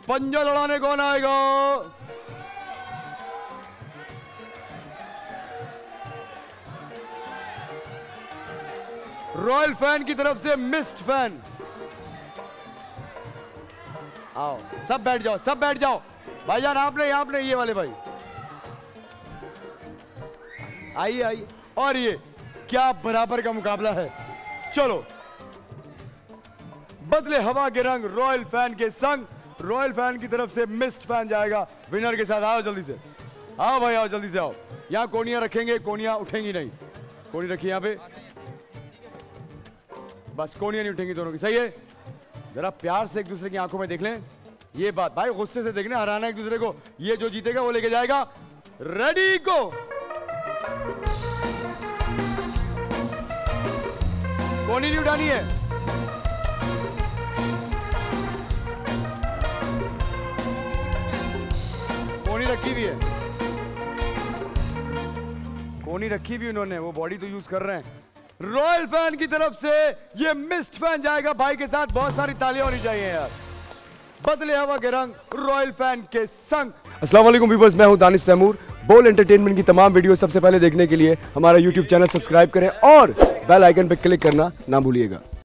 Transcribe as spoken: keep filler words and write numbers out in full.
पंजा लड़ाने कौन आएगा? रॉयल फैन की तरफ से मिस्ट फैन। आओ सब बैठ जाओ, सब बैठ जाओ भाईजान। आपने आपने ये वाले भाई आइए आइए। और ये क्या बराबर का मुकाबला है। चलो बदले हवा के रंग रॉयल फैन के संग। रॉयल फैन की तरफ से मिस्ट फैन जाएगा विनर के साथ। आओ जल्दी से, आओ भाई आओ जल्दी से आओ। यहां कोनियां रखेंगे, कोनियां उठेंगी नहीं। कोनी रखिए यहां पे, बस कोनियां नहीं उठेंगी दोनों की। सही है, जरा प्यार से एक दूसरे की आंखों में देख लें। ये बात भाई गुस्से से देखना, हराना एक दूसरे को। ये जो जीतेगा वो लेके जाएगा। Ready go. कोनी नहीं उठानी है। कोनी रखी भी है, कोनी रखी भी उन्होंने, वो बॉडी तो यूज कर रहे हैं। रॉयल फैन की तरफ से ये मिस्ट फैन जाएगा भाई के साथ। बहुत सारी तालियां होनी चाहिए यार। बदले हवा के रंग रॉयल फैन के संग। अस्सलाम वालेकुम व्यूअर्स, मैं हूं दानिश तैमूर। बोल एंटरटेनमेंट की तमाम वीडियो सबसे पहले देखने के लिए हमारा यूट्यूब चैनल सब्सक्राइब करें और बेल आइकन पर क्लिक करना ना भूलिएगा।